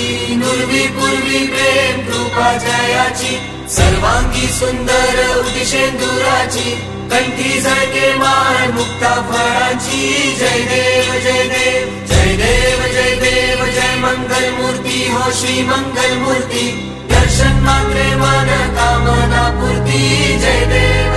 नुरवी पूर्वी प्रेम कृपा जयाची सर्वांगी सुंदर उदिशेंदुराची कंठी झळके माळ मुक्ता फळांची जय देव जय देव जय देव जय देव जय मंगल मूर्ती हो श्री मंगल मूर्ती दर्शन मात्रे मन कामना पूर्ती जय देव